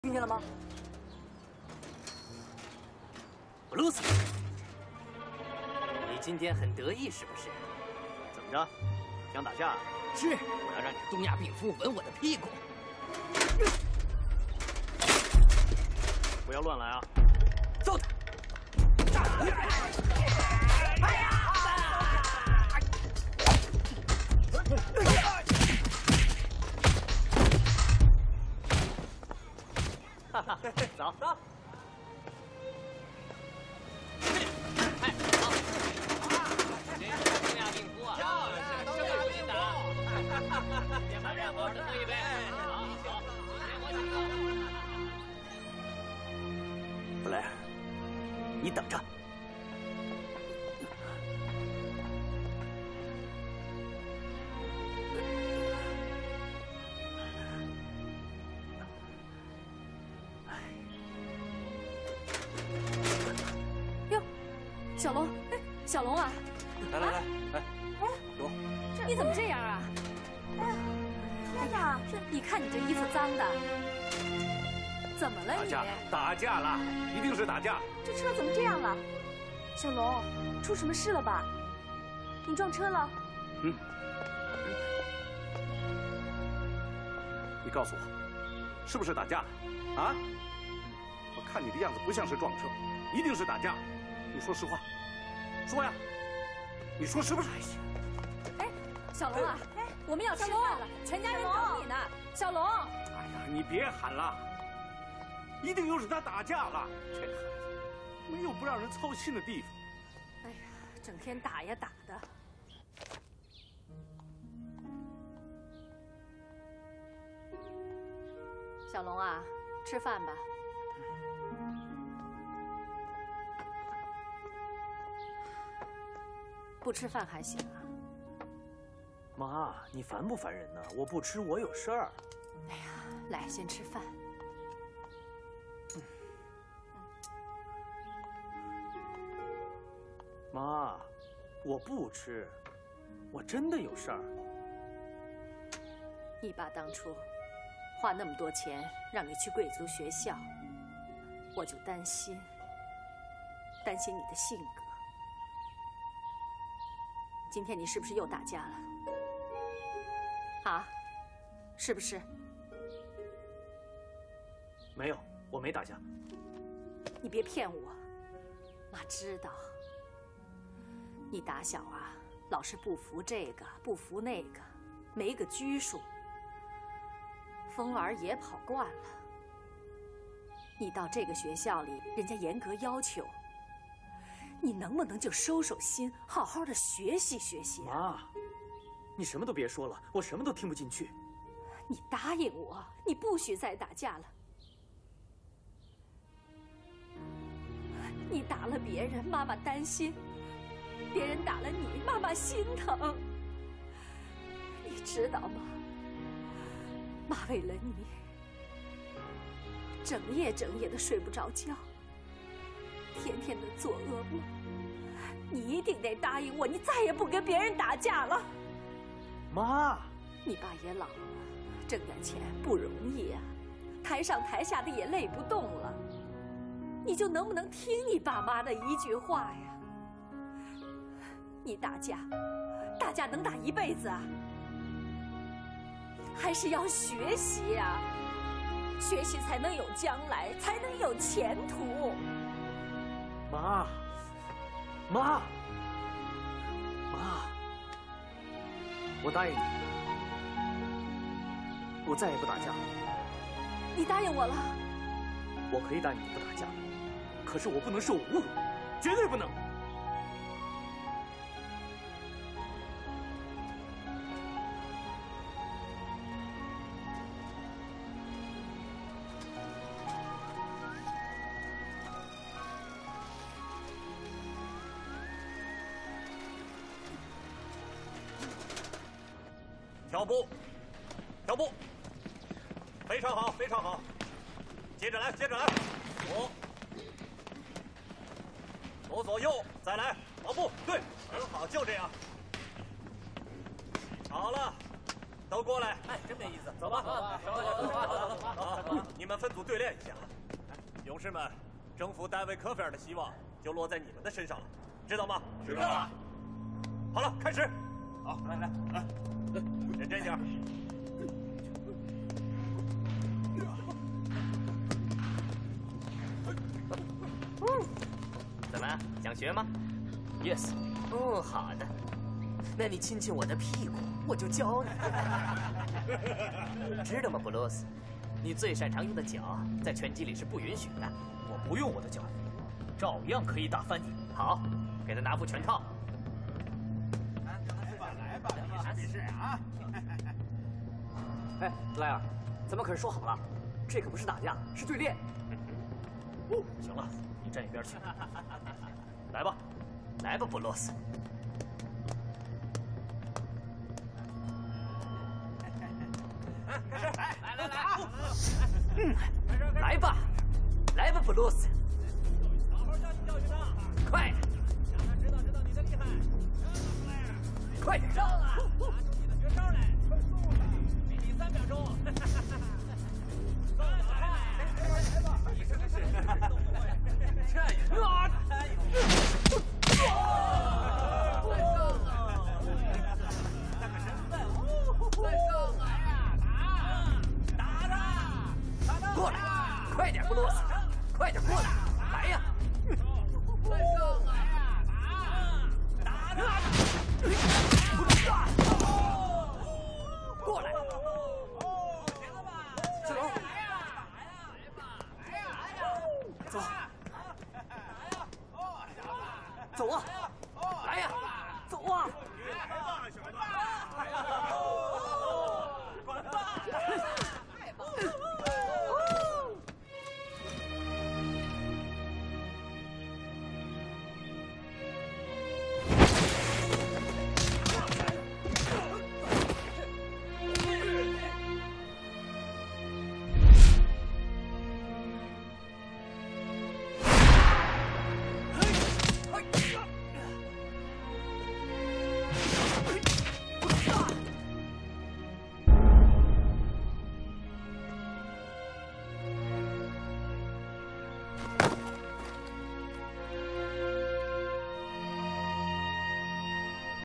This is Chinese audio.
听见了吗？ 布鲁斯，你今天很得意是不是？怎么着，想打架？ 是，我要让你东亚病夫吻我的屁股。 不要乱来啊！揍他！哎呀！哈哈，走走。 布莱尔，你等着。 哟，小龙，哎，小龙啊！ 来，龙， 你怎么这样啊？ 哎呀， 你看你这衣服脏的，怎么了你？ 打架了，一定是打架。 这车怎么这样了？小龙，出什么事了吧？你撞车了？ 嗯。你告诉我，是不是打架？啊？我看你的样子不像是撞车，一定是打架。你说实话，说呀。你说是不是？ 哎，小龙啊，哎，我们要吃饭了，全家人等你呢。小龙， 哎呀，你别喊了，一定又是他打架了。这孩子没有不让人操心的地方。 哎呀，整天打呀打的。小龙啊，吃饭吧。不吃饭还行啊。 妈，你烦不烦人呢？我不吃，我有事儿。 哎呀，来，先吃饭。 妈，我不吃，我真的有事儿。 你爸当初花那么多钱让你去贵族学校，我就担心你的性格。今天你是不是又打架了？啊，是不是？ 没有，我没打架。 你别骗我，妈知道。你打小啊，老是不服这个，不服那个，没个拘束。风儿也跑惯了。你到这个学校里，人家严格要求。你能不能就收收心，好好的学习学习啊？ 妈，你什么都别说了，我什么都听不进去。 你答应我，你不许再打架了。你打了别人，妈妈担心；别人打了你，妈妈心疼。你知道吗？妈为了你，整夜的睡不着觉。天天的做噩梦，你一定得答应我，你再也不跟别人打架了。 妈， 你爸也老了，挣点钱不容易啊，台上台下的也累不动了，你就能不能听你爸妈的一句话呀？你打架能打一辈子啊？还是要学习呀，学习才能有将来，才能有前途。 妈，我答应你，我再也不打架。 你答应我了？ 我可以答应你不打架，可是我不能受侮辱，绝对不能。 跳步，非常好，非常好，接着来，左左右，再来，跑步，对，很好，就这样。好了， 都过来！ 哎，真没意思。走吧， 好，你们分组对练一下。勇士们，征服戴维·科菲尔的希望就落在你们的身上了，知道吗？ 知道了。 好了，开始。 好，来， 认真点。 怎么想学吗 ？Yes。哦，好的。那你亲亲我的屁股，我就教你。知道吗，布鲁斯？你最擅长用的脚在拳击里是不允许的。 我不用我的脚，照样可以打翻你。 好，给他拿副拳套。 来吧，比试啊！ 哎，莱尔，咱们可是说好了，这可不是打架，是对练。 哦，行了，你站一边去。来吧， 来吧，布鲁斯。来吧，来吧，布鲁斯。 好好教训他， 快点， 让他知道你的厉害。 快点上啊！拿出你的绝招来！快速的，给你3秒钟。来吧！你真是动不了，这也太有。 过来，快点，布鲁斯，快点过来，来呀！ 快上来呀！打！ 过来， 行了吧？ 小龙，走，走啊！